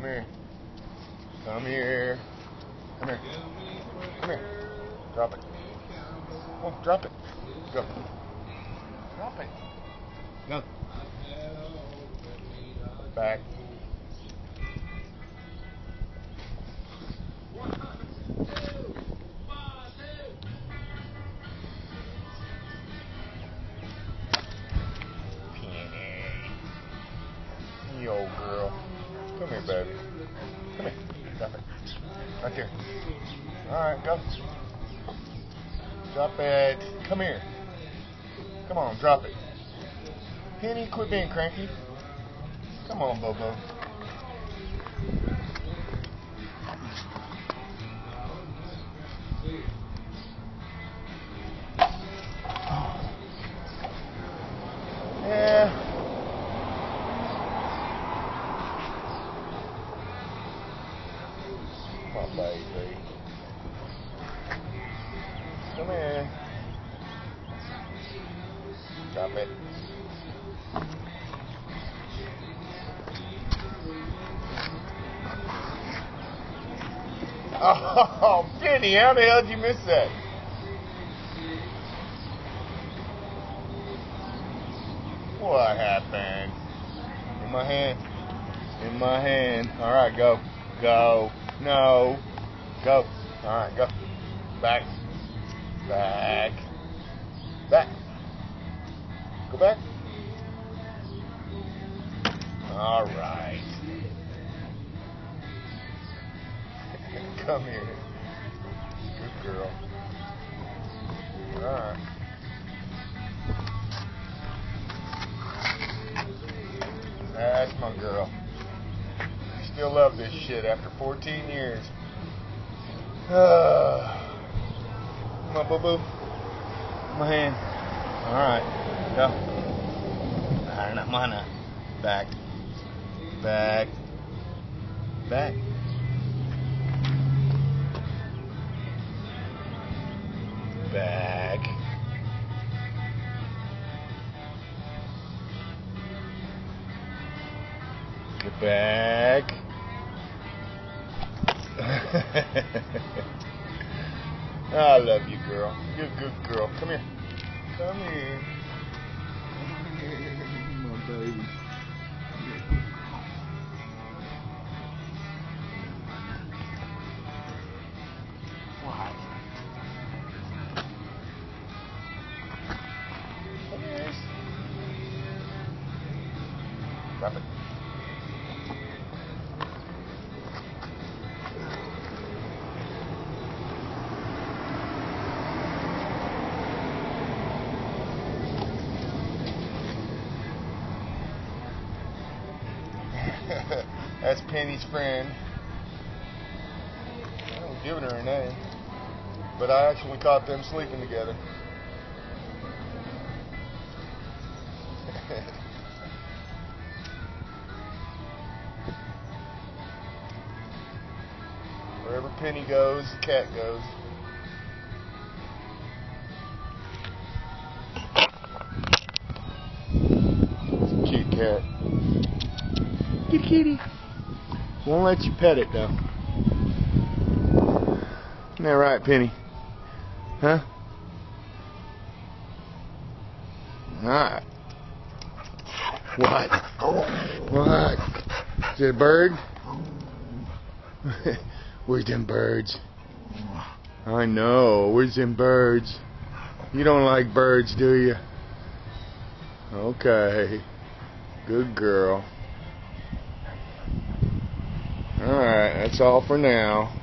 here. Come here. Come here. Come here. Drop it. Oh, drop it. Go. Drop it. Go. Back. You old girl. Come here, baby. Come here. Drop it. Right there. Alright, go. Drop it. Come here. Come on, drop it. Penny, quit being cranky. Come on, Bobo. Yeah. My baby. Come here. Drop it. Oh, Penny, how the hell did you miss that? What happened? In my hand. In my hand. Alright, go. Go. No. Go. Alright, go. Back. Back. Back. Go back. Alright. Come here. Good girl. Alright. That's my girl. You still love this shit after 14 years. Come on, boo-boo. My hand. Alright. Go. Not mana. Back. Back. Back. Back. Get back. I love you, girl. You're a good girl. Come here. Come here. My baby. What? Yes. Drop it. That's Penny's friend. I wasn't giving her a name, but I actually caught them sleeping together. Wherever Penny goes, the cat goes. It's a cute cat. Kitty kitty. Won't let you pet it though. Isn't that right, Penny? Huh? Alright. What? What? Is it a bird? Where's them birds? I know. Where's them birds? You don't like birds, do you? Okay. Good girl. Alright, that's all for now.